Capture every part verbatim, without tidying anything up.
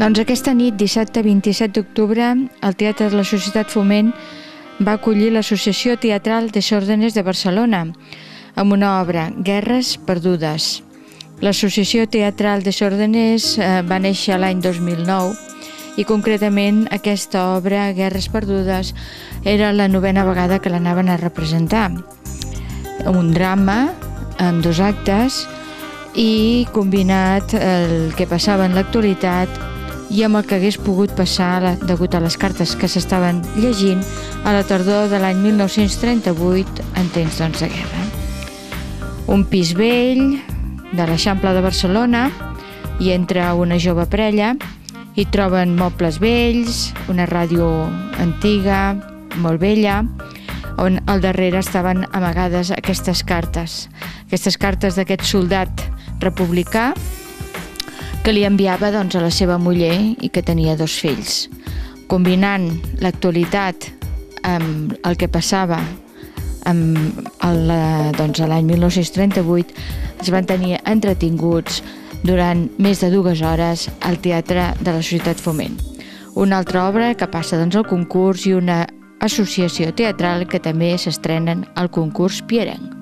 Doncs aquesta nit, dissabte vint-i-set d'octubre, el Teatre de la Societat Foment va acollir l'Associació Teatral Desórdenes de Barcelona amb una obra, Guerres perdudes. L'Associació Teatral Desórdenes va néixer l'any dos mil nou i concretament aquesta obra, Guerres perdudes, era la novena vegada que l'anaven a representar. Un drama amb dos actes i combinat el que passava en l'actualitat i amb el que hagués pogut passar degut a les cartes que s'estaven llegint a la tardor de l'any mil nou-cents trenta-vuit en temps de guerra. Un pis vell de l'Eixample de Barcelona hi entra una jove parella i troben mobles vells, una ràdio antiga, molt vella, on al darrere estaven amagades aquestes cartes, aquestes cartes d'aquest soldat republicà que li enviava doncs, a la seva muller i que tenia dos fills. Combinant l'actualitat amb el que passava amb el, doncs, l'any mil nou-cents trenta-vuit, es van tenir entretinguts durant més de dues hores al Teatre de la Societat Foment. Una altra obra que passa doncs, al concurs i una associació teatral que també s'estrenen al concurs Pierenc.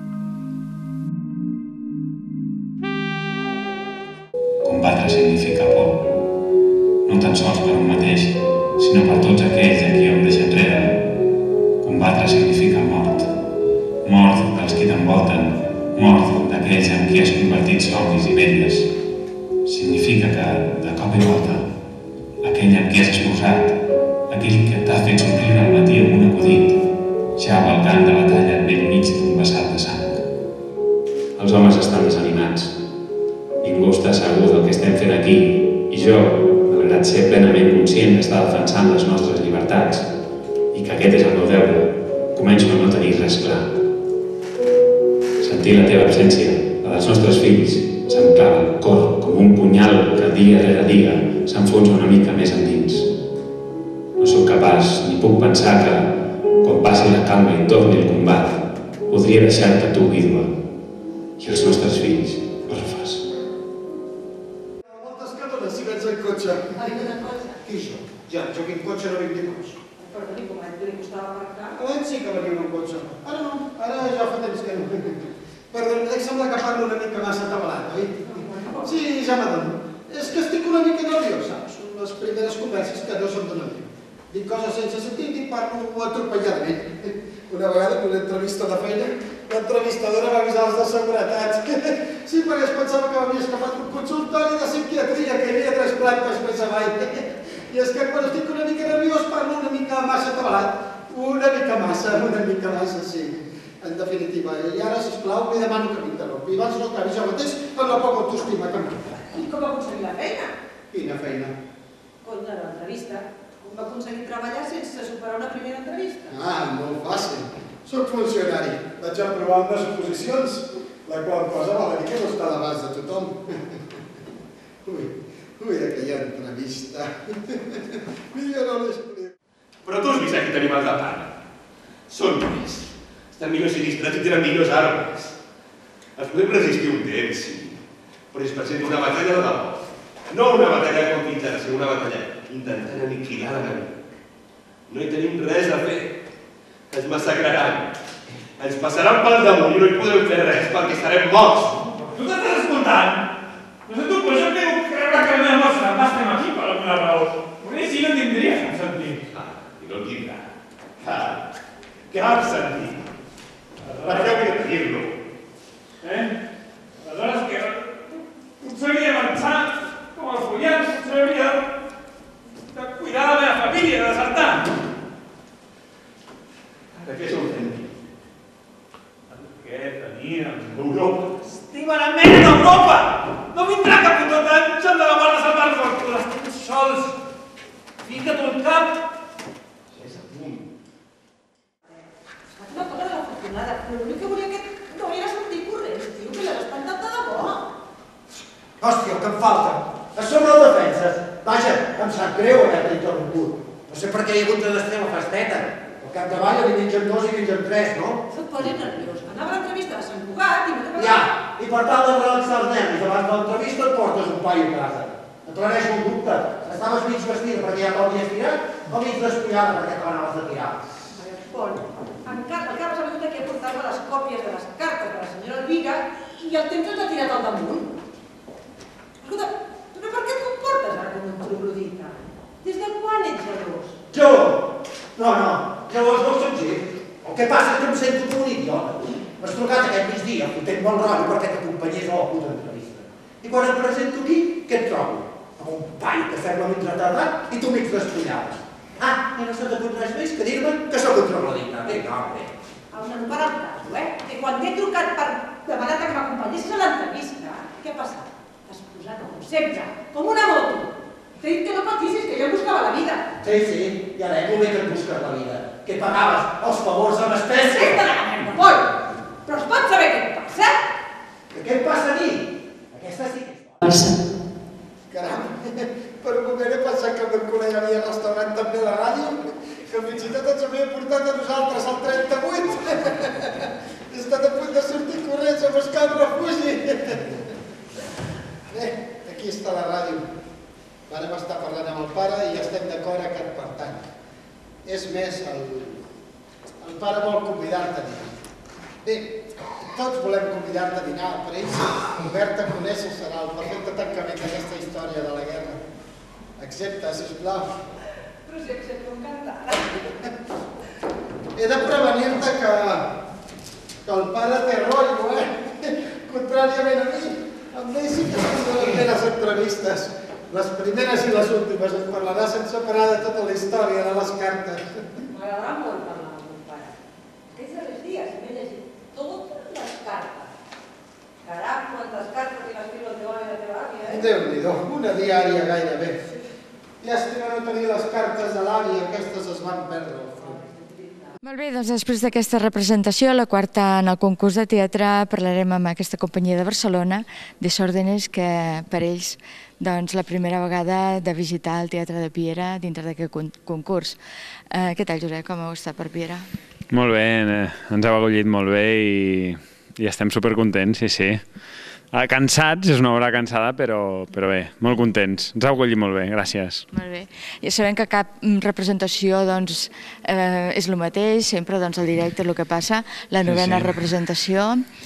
Combatre significa por, no tan sols per un mateix, sinó per tots aquells a qui hem deixat enrere. Combatre significa mort, mort dels qui t'envolten, mort d'aquells en qui has convertit somnis i velles. Significa que, de cop i volta, aquell amb qui has esposat, aquell que t'ha fet somriure al matí amb un acudit, ja va al camp de batalla ben mig d'un vessal de sang. Els homes estan desanimats. Ningú està segur del que estem fent aquí i jo, malgrat ser plenament conscient d'estar defensant les nostres llibertats i que aquest és el meu deure, començo a no tenir res clar. Sentir la teva absència, la dels nostres fills, se'm clava el cor com un punyal que dia rere dia s'enfonsa una mica més endins. No sóc capaç ni puc pensar que, quan passi la calma i torni el combat, podria deixar-te tu, vídua, i els nostres fills, orfes. Ai, una cosa. Qui jo? Ja, jo que en cotxe no vinc de cos. Perdoni, com li costava aparcar? Abans sí que venia amb cotxe. Ara no, ara ja fa temps que no. Perdoni, em sembla que parlo una mica massa atabalat, oi? Sí, ja m'adono. És que estic una mica nerviós, saps? Són les primeres converses que no se'm donen bé. Dic coses sense sentit i parlo atropelladament. Una vegada en una entrevista de feina, l'entrevistadora va avisar els de seguretats. Sí, perquè es pensava que m'havia escapat un consultori de psiquiatria que hi havia tres plantes més avall. I és que quan estic una mica nerviós parlo una mica massa atabalat. Una mica massa, una mica massa, sí. En definitiva. I ara, sisplau, li demano que m'interrompi. Abans no acabi jo mateix amb la poca autoestima que m'ha. I com va aconseguir la feina? Quina feina? Contra l'entrevista. Com va aconseguir treballar sense superar una primera entrevista? Ah, molt fàcil. Soc funcionari. Vaig aprovar unes oposicions, la qual cosa val a dir que no està a l'abast de tothom. Ui, ui, aquella entrevista. Mira, no l'explico. Però tu has vist aquí tenim els de pana. Són més. Estan millor sinistrats i tenen millors armes. Els podem resistir un temps, sí. Però és per exemple una batalla de debò. No una batalla de conquistar, sinó una batalla intentant aniquilar l'enemic. No hi tenim res a fer. Ens massacraran. Ens passaran pel damunt i no hi podem fer res perquè estarem morts. Tu t'estàs escoltant? No sé tu, però jo crec que la meva mostra va estar aquí per alguna raó. Perquè si no tindria cap sentit. Ah, i no el tindrà. Ah, cap sentit. Per què hauria de dir-lo? Eh? Aleshores que potser hauria d'avançar com els follats, potser hauria de cuidar la meva família, de desertar. De què som fent? Què teníem? Europa. Estima la merda d'Europa! No vindrà cap puto àngel de la mort a salvar-nos, tu l'estem sols. Fica-t'ho al cap. Ja és a punt. Ha fet una cosa de l'afortunada, però l'únic que volia que no era sortir corrents, tio, que l'has espantat de debò. Hòstia, el que em falta. A sobre el defenses. Vaja, em sap greu haver-te interromput. No sé per què hi ha hagut de desfer la festeta. Al capdavall li mengen dos i mengen tres, no? No et posis nerviós. Anava a l'entrevista de Sant Cugat i no t'ha Ja, i per tal de relaxar els nervis abans de l'entrevista et portes un paio a casa. Aclareixo el dubte. Estaves mig vestida perquè ja t'hauries tirat o mig despullada perquè te l'anaves a tirar? Pol, el Carles ha vingut aquí a portar-me les còpies de les cartes de la senyora Elvira i el temps ens ha tirat al damunt. Escolta, però per què et comportes ara com un troglodita? Des de quan ets gelós? Jo? No, no, gelós no soc jo. El que passa és que em sento com un idiota. M'has trucat aquest migdia, fotent bon rotllo perquè t'acompanyés a la puta entrevista. I quan em presento aquí, què et trobo? Amb un pall que feblement retardat i tu mig despullada. Ah, i no s'ha degut res més que dir-me que sóc un troglodita. Vinga, home. No per al cas, eh? Que quan t'he trucat per demanar que m'acompanyessis a l'entrevista, què ha passat? T'has posat com sempre, com una moto. T'he dit que no patissis, que jo buscava la vida. Sí, sí, ja veig com bé que et busques la vida. Que pagaves els favors amb espècie. Senta la merda, Pol! Però es pot saber què et passa? Que què et passa a mi? Aquesta sí que és bona. Passa. Caram, per un moment he pensat que el meu col·lega havia restaurat també la ràdio, que fins i tot ens havia portat a nosaltres al trenta-vuit. He estat a punt de sortir corrents a buscar un refugi. Bé, aquí està la ràdio. Vàrem estar parlant amb el pare i ja estem d'acord a que et pertany. És més, el, el pare vol convidar-te a dinar. Bé, tots volem convidar-te a dinar, per ells obert a conèixer serà el perfecte tancament d'aquesta història de la guerra. Accepta, sisplau. Però si accepto encantada. He de prevenir-te que, que el pare té rotllo, eh? Contràriament a mi, amb ell sí que estic de les entrevistes. Les primeres i les últimes, ens parlarà sense parar de tota la història de les cartes. M'agradarà molt parlar amb mon pare. Aquests darrers dies m'he llegit totes les cartes. Caram, quantes cartes que m'escriu el teu avi i la teva àvia, eh? Déu-n'hi-do, una diària gairebé. Llàstima no tenir les cartes de l'avi, aquestes es van perdre al front. Molt bé, doncs després d'aquesta representació, la quarta en el concurs de teatre, parlarem amb aquesta companyia de Barcelona, Desórdenes, que per ells doncs, la primera vegada de visitar el Teatre de Piera dintre d'aquest concurs. Eh, què tal, Josep? Com heu estat per Piera? Molt bé, ens heu acollit molt bé i, i estem supercontents, sí, sí. Ah, cansats, és una hora cansada, però, però bé, molt contents. Ens heu acollit molt bé, gràcies. Molt bé. Ja sabem que cap representació doncs, eh, és el mateix, sempre doncs, el directe el que passa. La novena sí, sí. representació,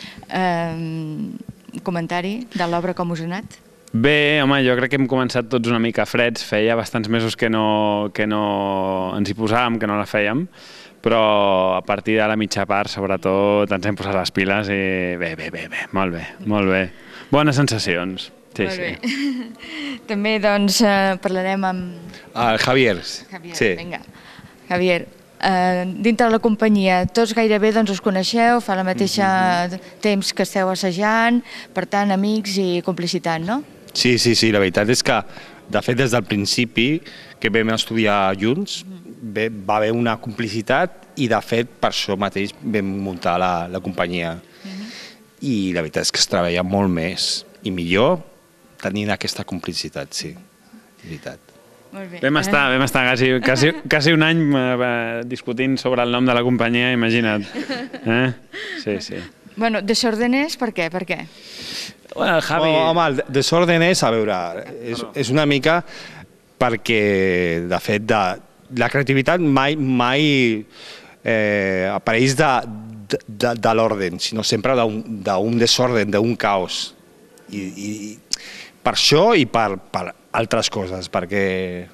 eh, comentari de l'obra com us ha anat? Bé, home, jo crec que hem començat tots una mica freds, feia bastants mesos que no, que no ens hi posàvem, que no la fèiem, però a partir de la mitja part, sobretot, ens hem posat les piles i bé, bé, bé, bé, molt bé, molt bé. Bones sensacions. Sí, molt sí. bé. També, doncs, eh, parlarem amb... El Javier. Javier, sí. Vinga. Javier, eh, dintre de la companyia, tots gairebé doncs, us coneixeu, fa la mateixa mm-hmm. temps que esteu assajant, per tant, amics i complicitat, no? Sí, sí, sí, la veritat és que, de fet, des del principi que vam estudiar junts, bé, va haver una complicitat i, de fet, per això mateix vam muntar la, la companyia. Uh-huh. I la veritat és que es treballa molt més i millor tenint aquesta complicitat, sí, de veritat. Molt bé. Vam estar, vam estar quasi, quasi, quasi un any eh, discutint sobre el nom de la companyia, imagina't. Eh? Sí, sí. Bueno, Desórdenes, per què? Per què? Bueno, el Javi... Oh, home, el Desórdenes, a veure, és, és una mica perquè, de fet, de, la creativitat mai, mai eh, apareix de, de, de l'ordre, sinó sempre d'un desordre, d'un caos. I, i per això i per, per altres coses, perquè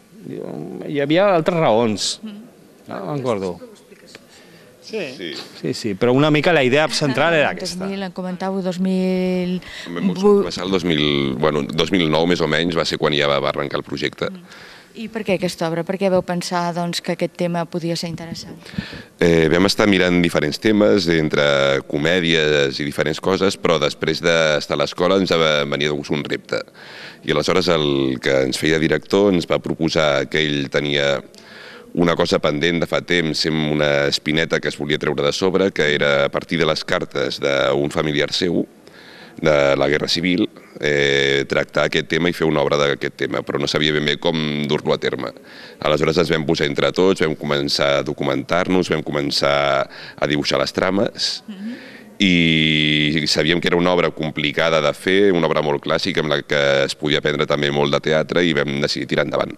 hi havia altres raons. No me'n recordo. Sí. Sí. Sí, sí, però una mica la idea central era aquesta. dos mil, en comentàveu, dos mil... Va ser el dos mil, bueno, dos mil nou més o menys, va ser quan ja va arrencar el projecte. I per què aquesta obra? Per què vau pensar doncs, que aquest tema podia ser interessant? Eh, vam estar mirant diferents temes, entre comèdies i diferents coses, però després d'estar a l'escola ens va venir de gust un repte. I aleshores el que ens feia director ens va proposar que ell tenia una cosa pendent de fa temps, amb una espineta que es volia treure de sobre, que era a partir de les cartes d'un familiar seu, de la Guerra Civil, eh, tractar aquest tema i fer una obra d'aquest tema, però no sabia ben bé com dur-lo a terme. Aleshores ens vam posar entre tots, vam començar a documentar-nos, vam començar a dibuixar les trames, i sabíem que era una obra complicada de fer, una obra molt clàssica amb la que es podia aprendre també molt de teatre i vam decidir tirar endavant.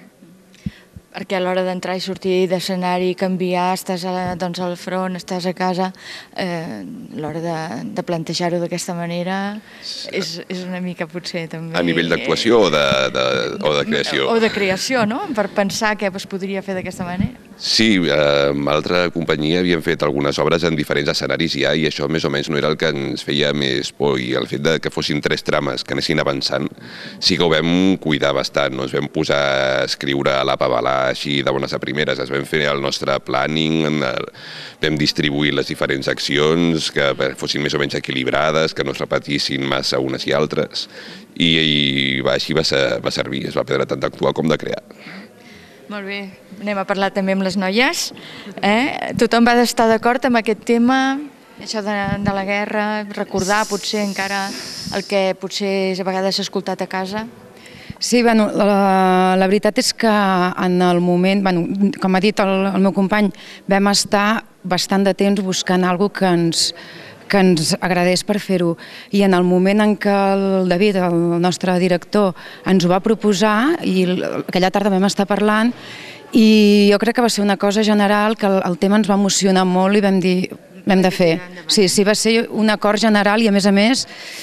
Perquè a l'hora d'entrar i sortir d'escenari, canviar, estàs doncs, al front, estàs a casa, eh, a l'hora de, de plantejar-ho d'aquesta manera és, és una mica potser també... A nivell d'actuació o, de, de, o de creació? O de creació, no? Per pensar què es podria fer d'aquesta manera. Sí, amb altra companyia havíem fet algunes obres en diferents escenaris ja i això més o menys no era el que ens feia més por i el fet de que fossin tres trames que anessin avançant sí que ho vam cuidar bastant, no ens vam posar a escriure a la pabalà així de bones a primeres, es vam fer el nostre planning, vam distribuir les diferents accions que fossin més o menys equilibrades, que no es repetissin massa unes i altres i, i va, així va, ser, va servir, es va aprendre tant d'actuar com de crear. Molt bé, anem a parlar també amb les noies. Eh? Tothom va estar d'acord amb aquest tema, això de, de la guerra, recordar potser encara el que potser a vegades s'ha escoltat a casa? Sí, bueno, la, la veritat és que en el moment, bueno, com ha dit el, el meu company, vam estar bastant de temps buscant alguna cosa que ens, que ens agradés per fer-ho. I en el moment en què el David, el nostre director, ens ho va proposar, i aquella tarda vam estar parlant, i jo crec que va ser una cosa general, que el, el tema ens va emocionar molt i vam dir, l'hem de fer. Sí, sí, va ser un acord general i a més a més,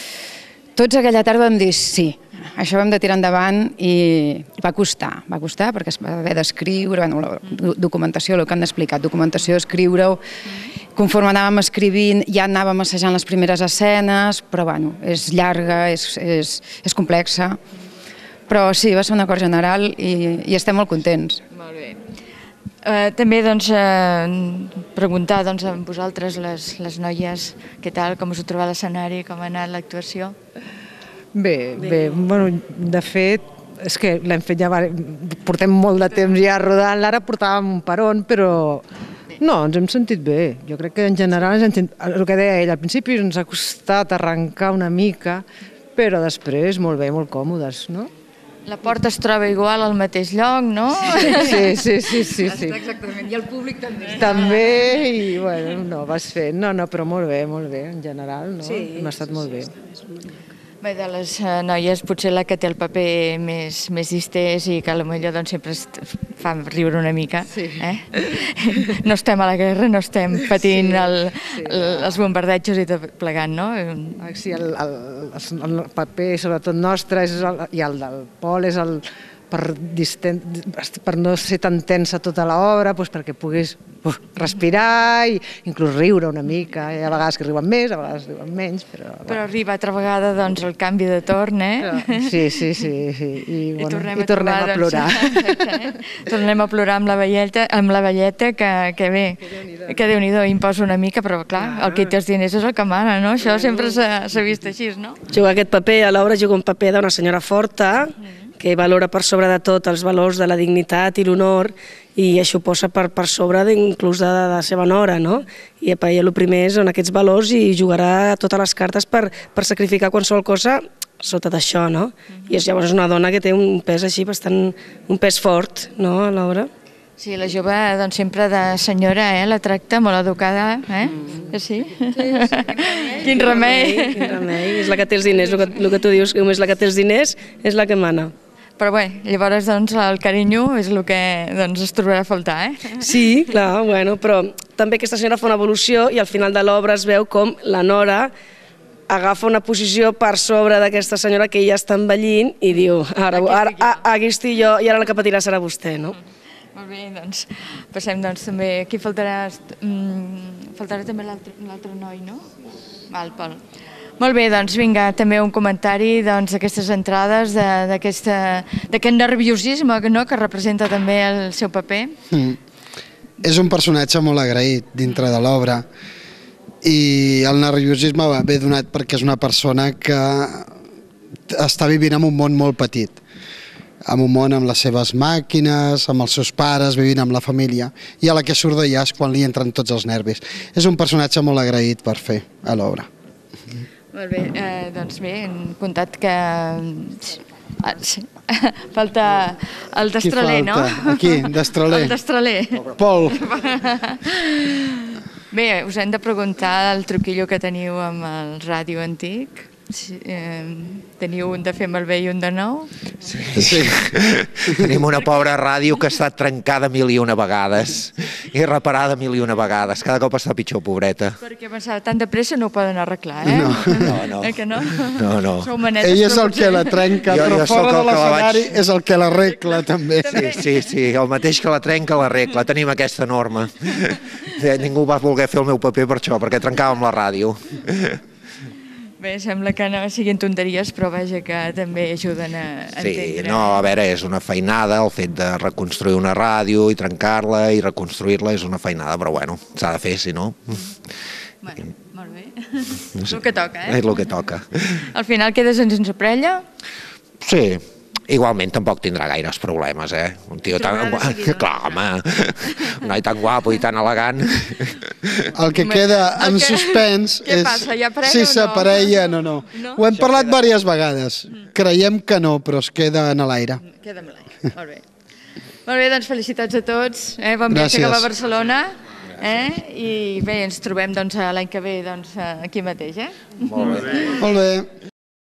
tots aquella tarda vam dir sí. Això vam de tirar endavant i va costar, va costar perquè es va haver d'escriure, bueno, la documentació, el que han explicat, documentació, escriure-ho, conforme anàvem escrivint ja anàvem assajant les primeres escenes, però bueno, és llarga, és, és, és complexa, però sí, va ser un acord general i, i estem molt contents. Molt bé. Uh, també doncs, uh, preguntar doncs, a vosaltres, les, les noies, què tal, com us heu trobat l'escenari, com ha anat l'actuació? Bé, bé, bueno, de fet, és que l'hem fet ja, portem molt de temps ja rodant, ara portàvem un peron, però no, ens hem sentit bé. Jo crec que en general, el que deia ell, al principi ens ha costat arrencar una mica, però després molt bé, molt còmodes, no? La porta es troba igual al mateix lloc, no? Sí, sí, sí, sí, sí. Exactament, i el públic també. També, i bueno, no, vas fent, no, no, però molt bé, molt bé, en general, no? Sí, hem estat molt bé. Bé, de les noies potser la que té el paper més, més distès i que potser doncs, sempre fa riure una mica. Sí. Eh? No estem a la guerra, no estem patint sí, el, sí. el, els bombardejos i tot plegant, no? Sí, el, el, el paper sobretot nostre és el, i el del Pol és el per, disten, per no ser tan tensa tota l'obra, doncs perquè puguis uf, respirar i inclús riure una mica. Hi ha vegades que riuen més, a vegades riuen menys. Però, però arriba altra vegada doncs, el canvi de torn, eh? Sí, sí, sí. sí. I, I bueno, tornem, i tornem a, trobar, a plorar. Doncs, eh? Tornem a plorar amb la velleta, amb la velleta que, que bé, que Déu-n'hi-do imposa una mica, però clar, el que té els diners és el que mana, no? Això sempre s'ha vist així, no? Jugar aquest paper, a l'obra juga un paper d'una senyora forta, que valora per sobre de tot els valors de la dignitat i l'honor i això posa per, per sobre inclús de, de la seva nora, no? I ella el primer són aquests valors i jugarà totes les cartes per, per sacrificar qualsevol cosa sota d'això, no? I és, llavors és una dona que té un pes així bastant, un pes fort, no?, a l'obra. Sí, la jove doncs, sempre de senyora, eh? La tracta molt educada, eh? Mm. Sí? Sí, sí. Quin remei. Quin remei. És la que té els diners, el que, el que tu dius, que és la que té els diners, és la que mana. Però bé, llavors doncs, el carinyo és el que doncs, es trobarà a faltar, eh? Sí, clar, bueno, però també aquesta senyora fa una evolució i al final de l'obra es veu com la nora agafa una posició per sobre d'aquesta senyora que ja està envellint i diu, ara, ara, ara, aquí estic jo i ara la que patirà serà vostè, no? Molt bé, doncs passem doncs també, aquí faltarà, mm, faltarà també l'altre noi, no? Val, Pol. Molt bé, doncs vinga, també un comentari d'aquestes entrades, d'aquest nerviosisme no? que representa també el seu paper. Mm. És un personatge molt agraït dintre de l'obra i el nerviosisme ve donat perquè és una persona que està vivint en un món molt petit, en un món amb les seves màquines, amb els seus pares, vivint amb la família, i a la que surt d'allà és quan li entren tots els nervis. És un personatge molt agraït per fer a l'obra. Molt bé, eh, doncs bé, hem comptat que ah, sí. falta el destraler, no? Aquí, destraler. El destraler. Pol. Bé, us hem de preguntar el truquillo que teniu amb el ràdio antic. Sí, eh, teniu un de fer malbé i un de nou? Sí. sí. Tenim una pobra ràdio que ha estat trencada mil i una vegades i reparada mil i una vegades. Cada cop està pitjor, pobreta. Perquè pensava, tan de pressa no ho poden arreglar, eh? No, no. no. Eh que no? No, no. Sou manetes, Ell és el que la trenca, jo, però jo fora de l'escenari vaig... és el que l'arregla, també. Sí, sí, sí, el mateix que la trenca l'arregla. Tenim aquesta norma. Ningú va voler fer el meu paper per això, perquè trencàvem la ràdio. Bé, sembla que no siguin tonteries, però vaja que també ajuden a entendre. Sí, no, a veure, és una feinada, el fet de reconstruir una ràdio i trencar-la i reconstruir-la és una feinada, però bueno, s'ha de fer, si no... Bueno, molt bé. És el que toca, eh? És el que toca. Al final quedes sense prella? Sí. Igualment tampoc tindrà gaires problemes, eh? Un tio tan... Clar, home, un noi tan guapo i tan elegant. El que queda en suspens és si s'aparella o no. Ho hem parlat diverses vegades. Creiem que no, però es queda en l'aire. Queda en l'aire, molt bé. Molt bé, doncs felicitats a tots. Bon viatge cap a Barcelona. I bé, ens trobem l'any que ve aquí mateix. Molt bé. Molt bé.